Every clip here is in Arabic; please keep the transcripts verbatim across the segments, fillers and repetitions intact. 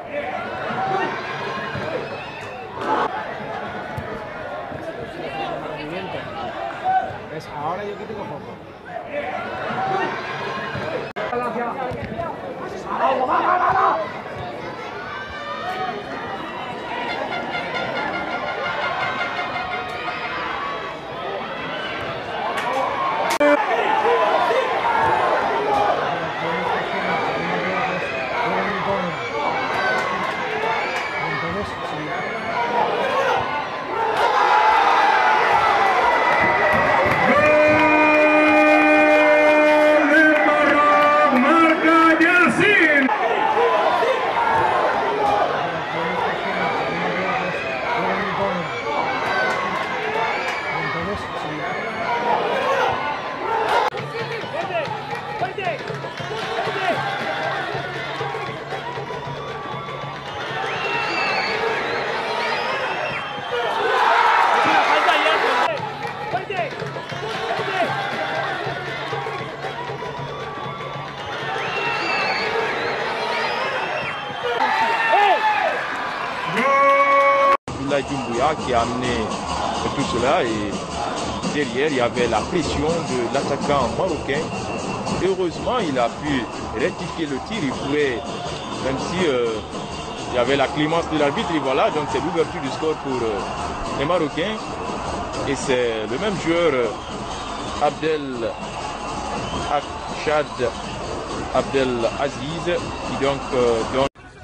¿Ves? Ahora yo que tengo foco. Doumbouya qui a amené tout cela et derrière il y avait la pression de l'attaquant marocain. Heureusement il a pu rectifier le tir, il pourrait, même si euh, il y avait la clémence de l'arbitre, et voilà, donc c'est l'ouverture du score pour euh, les Marocains. Et c'est le même joueur, euh, Abdel Achad Abdel Aziz, qui donc euh, donne.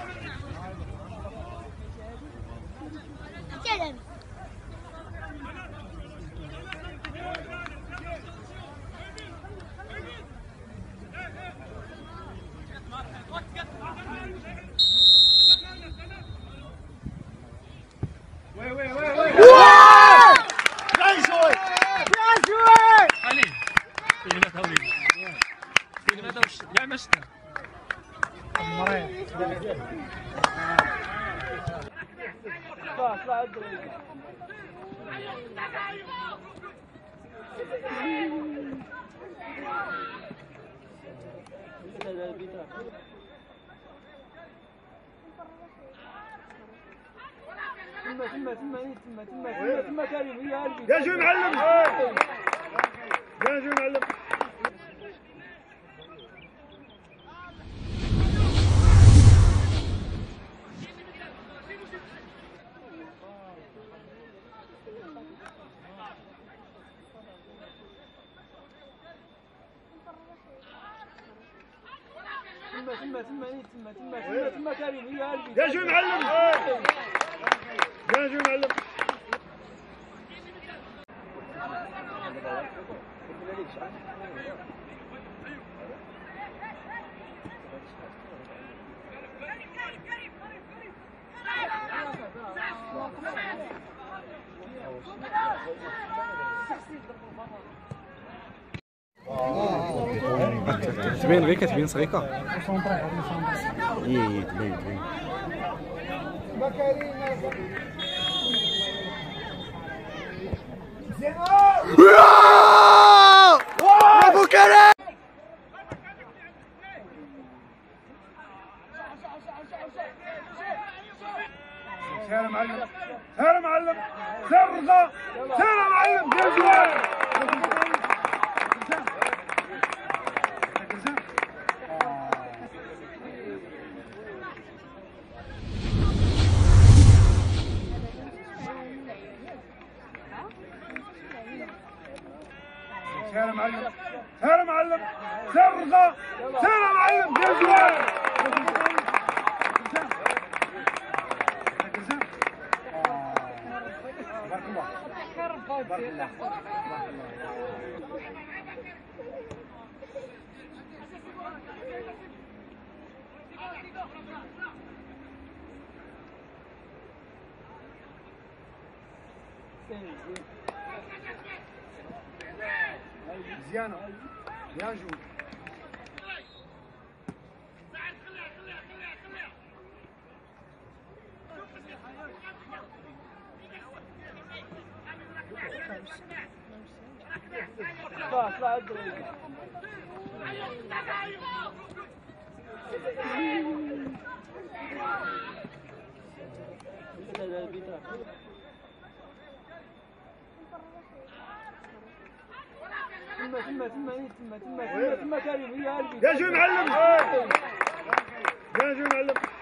يا جو معلم يا جو معلم يا جو معلم يا جو معلم تبين ريكا تبين صريكة. اي تبين تبين. ابو كريم سير معلم سير معلم سير رضا سير معلم يا جوار سير معلم سير معلم سير رضا سير معلم يا جوار بارك الله مزيانة يا جو اطلع اطلع ثم ثم ثم ثم ثم ثم ثم كريم هي يا جو معلم يا جو معلم